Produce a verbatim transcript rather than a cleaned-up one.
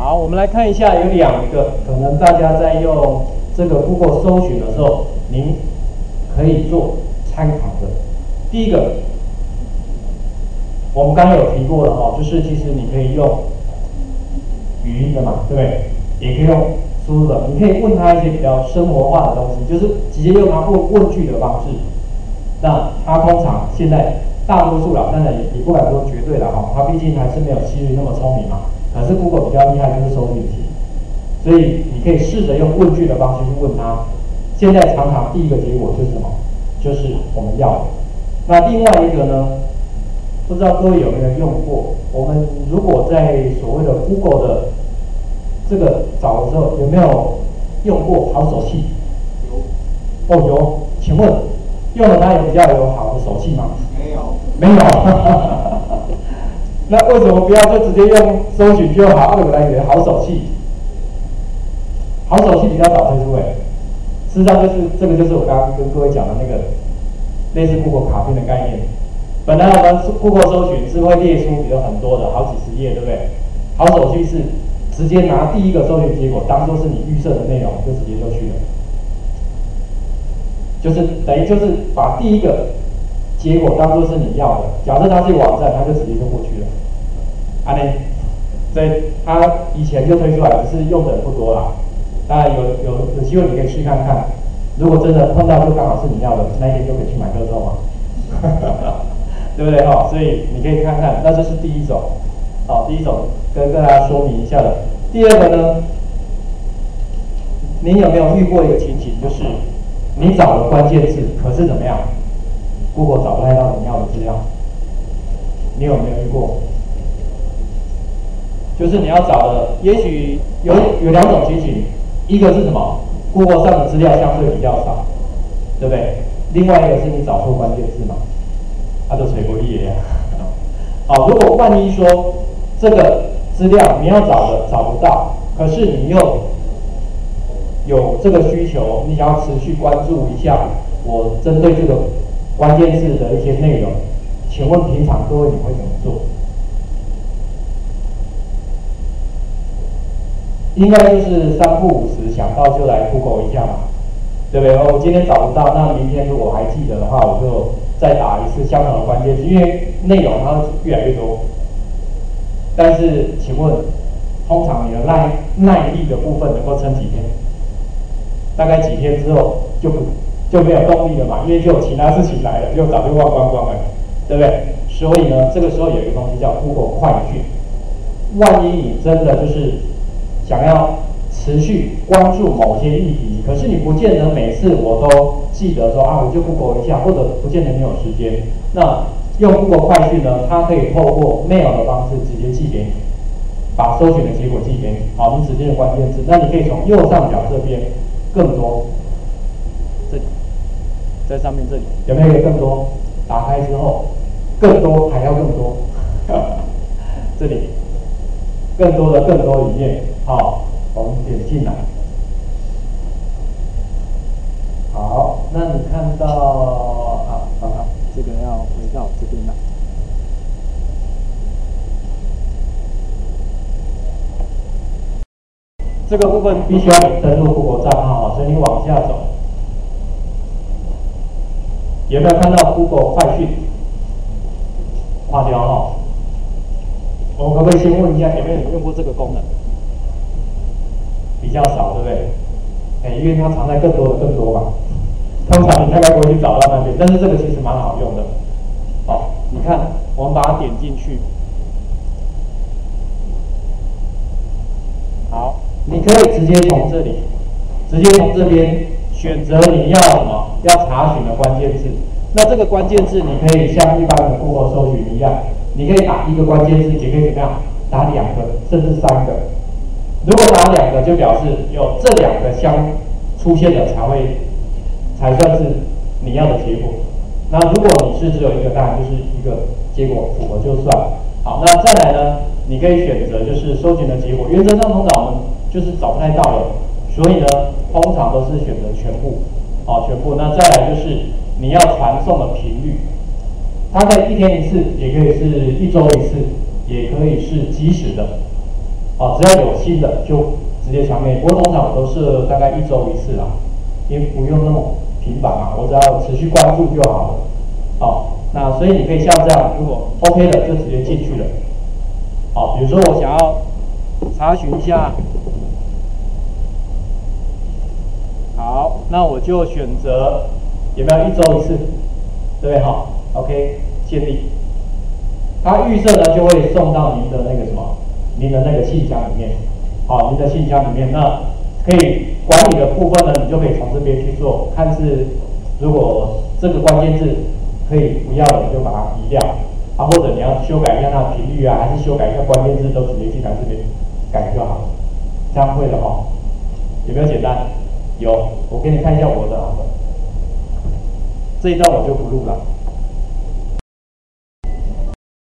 好，我们来看一下，有两个可能大家在用这个 Google 搜寻的时候，您可以做参考的。第一个，我们刚刚有提过了哦，就是其实你可以用语音的嘛，对不对？也可以用输入的，你可以问他一些比较生活化的东西，就是直接用他问问句的方式。那他通常现在大多数啦，当然也也不敢说绝对啦哈，他毕竟还是没有 Siri 那么聪明嘛。可是 Google 比较厉害就是搜寻题，所以你可以试着用问句的方式去问他。现在常常第一个结果就是什么？就是我们要的。那另外一个呢？不知道各位有没有用过？我们如果在所谓的 Google 的这个找的时候，有没有用过好手气？有。哦，有。请问用了它有比较有好的手气吗？ 没有。 没有。那为什么不要就直接用搜寻就好？二个来源好手气，好手气比较早推出诶。事实上就是这个就是我刚刚跟各位讲的那个类似 Google 卡片的概念。本来我们 Google 搜寻是会列出比如很多的好几十页，对不对？好手气是直接拿第一个搜寻结果当做是你预设的内容，就直接就去了，就是等于就是把第一个结果当做是你要的。假设它是网站，它就直接就过去了。啊呢，所以它以前就推出来，只是用的人不多啦。当然有有有机会你可以去看看，如果真的碰到就刚好是你要的，那一天就可以去买乐透嘛，对不对哈？所以你可以看看，那这是第一种，好，第一种跟跟大家说明一下的。第二个呢，你有没有遇过一个情形，就是你找了关键字，可是怎么样 ？Google 找不太到你要的资料，你有没有遇过？就是你要找的，也许有有两种情形，一个是什么 ？Google 上的资料相对比较少，对不对？另外一个是你找错关键字嘛，它就垂不利呀。好，如果万一说这个资料你要找的找不到，可是你又有这个需求，你想要持续关注一下我针对这个关键字的一些内容，请问平常各位你会怎么做？应该就是三不五时想到就来 Google 一下嘛，对不对？哦，我今天找不到，那明天如果还记得的话，我就再打一次相同的关键字，因为内容它会越来越多。但是，请问，通常你的耐耐力的部分能够撑几天？大概几天之后就不就没有动力了嘛，因为就有其他事情来了，就早就忘光光了，对不对？所以呢，这个时候有一个东西叫 Google 快讯。万一你真的就是想要持续关注某些议题，可是你不见得每次我都记得说啊，我就 Google 一下，或者不见得你有时间。那用 Google 快讯呢，它可以透过 mail 的方式直接寄给你，把搜寻的结果寄给你。好，你指定的关键字，那你可以从右上角这边更多，这里在上面这里有没有一个更多？打开之后，更多还要更多，这里更多的更多里面，好。我们点进来，好，那你看到啊啊，这个要回到这边来，这个部分必须要你登录 Google 账号，所以你往下走，有没有看到 Google 快讯？划掉哈，我可不可以先问一下，有没有人用过这个功能？比较少，对不对？哎，因为它藏在更多的更多嘛。通常你大概不会去找到那边，但是这个其实蛮好用的。好，你看，我们把它点进去。好，你可以直接从这里，直接从这边选择你要什么，要查询的关键字。那这个关键字你可以像一般的 Google 搜寻一样，你可以打一个关键字，也可以怎么样，打两个甚至三个。如果打两个，就表示有这两个相出现的才会才算是你要的结果。那如果你是只有一个，当然就是一个结果符合就算。好，那再来呢，你可以选择就是搜寻的结果，原则上通常我们就是找不太到了，所以呢，通常都是选择全部，好，全部。那再来就是你要传送的频率，它可以一天一次，也可以是一周一次，也可以是即时的。 哦，只要有新的就直接传给你。不过通常我都是大概一周一次啦，因为不用那么频繁嘛，我只要持续关注就好了。哦，那所以你可以像这样，如果 OK 的就直接进去了。哦，比如说我想要查询一下，好，那我就选择有没有一周一次，对不对？好 ，OK， 建立。它预设呢就会送到您的那个什么，您的那个信箱里面，好，您的信箱里面，那可以管理的部分呢，你就可以从这边去做，看是如果这个关键字可以不要的，你就把它移掉，啊，或者你要修改一下它的频率啊，还是修改一下关键字，都直接进来这边改就好，这样会了哈，有没有简单？有，我给你看一下我的好了，这一段我就不录了。